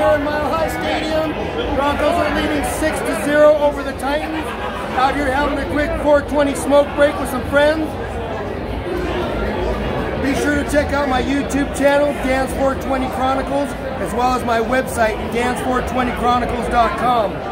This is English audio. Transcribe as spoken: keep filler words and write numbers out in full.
tomorrow in Mile High Stadium. Broncos are leading six to zero over the Titans. Out here having a quick four twenty smoke break with some friends. Be sure to check out my YouTube channel, Dan's four twenty Chronicles, as well as my website, dans four twenty chronicles dot com.